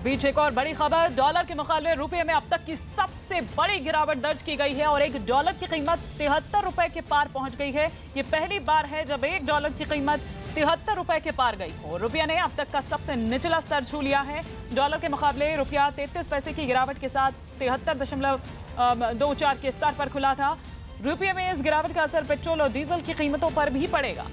बीच एक और बड़ी खबर, डॉलर के मुकाबले रुपये में अब तक की सबसे बड़ी गिरावट दर्ज की गई है और $1 की कीमत 73 रुपए के पार पहुंच गई है। ये पहली बार है जब $1 की कीमत 73 रुपए के पार गई हो। रुपया ने अब तक का सबसे निचला स्तर छू लिया है। डॉलर के मुकाबले रुपया 33 पैसे की गिरावट के साथ 73.24 के स्तर पर खुला था। रुपये में इस गिरावट का असर पेट्रोल और डीजल की कीमतों पर भी पड़ेगा।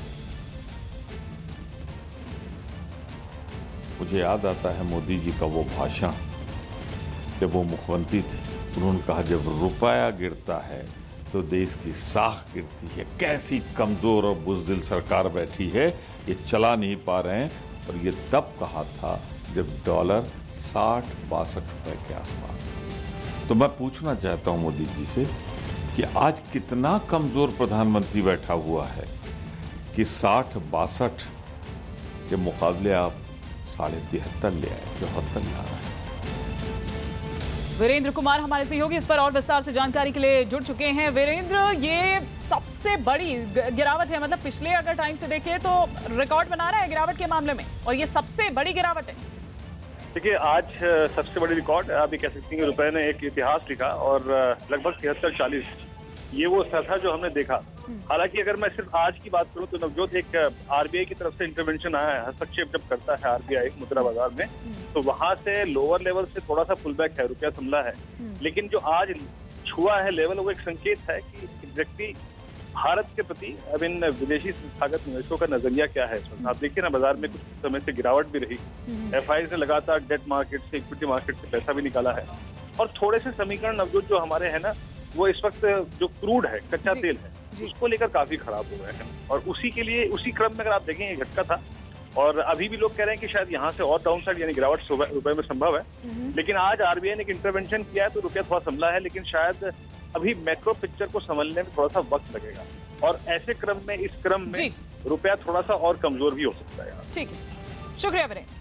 मुझे याद आता है मोदी जी का वो भाषण, जब वो मुख्यमंत्री थे। उन्होंने कहा जब रुपया गिरता है तो देश की साख गिरती है। कैसी कमजोर और बुज़दिल सरकार बैठी है, ये चला नहीं पा रहे हैं। और ये तब कहा था जब डॉलर 60-62 रुपए के आसपास था। तो मैं पूछना चाहता हूं मोदी जी से कि आज कितना कमजोर प्रधानमंत्री बैठा हुआ है कि 60-62 के मुकाबले आप 73.5 ले आए, 74 ला रहे हैं। वीरेंद्र कुमार हमारे सहयोगी इस पर और विस्तार से जानकारी के लिए जुड़ चुके हैं। वीरेंद्र, ये सबसे बड़ी गिरावट है, मतलब पिछले अगर टाइम से देखें तो रिकॉर्ड बना रहा है गिरावट के मामले में, और ये सबसे बड़ी गिरावट है। देखिए, आज सबसे बड़ी रिकॉर्ड आप ये कह सकती हैं कि रुपए ने एक इतिहास लिखा और लगभग 73-40 ये वो स्तर था जो हमने देखा। हालांकि अगर मैं सिर्फ आज की बात करूं तो नवजोत, एक आरबीआई की तरफ से इंटरवेंशन आया है, हस्तक्षेप जब करता है आरबीआई मुद्रा बाजार में, तो वहां से लोअर लेवल से थोड़ा सा पुल बैक है, रुपया संभला है। लेकिन जो आज छुआ है लेवल, वो एक संकेत है कि एग्जैक्टली भारत के प्रति अब इन विदेशी संस्थागत निवेशकों का नजरिया क्या है। आप देखिए ना, बाजार में कुछ समय से गिरावट भी रही। एफआई ने लगातार डेट मार्केट से, इक्विटी मार्केट से पैसा भी निकाला है। और थोड़े से समीकरण नवजोत जो हमारे हैं ना, वो इस वक्त जो क्रूड है, कच्चा तेल है, उसको लेकर काफी खराब हो गए हैं। और उसी के लिए, उसी क्रम में अगर आप देखें, ये झटका था। और अभी भी लोग कह रहे हैं कि शायद यहाँ से और डाउन साइड यानी गिरावट रुपए में संभव है। लेकिन आज आरबीआई ने एक इंटरवेंशन किया है तो रुपया थोड़ा संभला है, लेकिन शायद अभी मैक्रो पिक्चर को समझने में थोड़ा सा वक्त लगेगा। और ऐसे क्रम में, इस क्रम में रुपया थोड़ा सा और कमजोर भी हो सकता है। ठीक है, शुक्रिया वीरेंद्र।